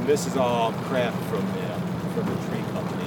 And this is all crap from the tree company.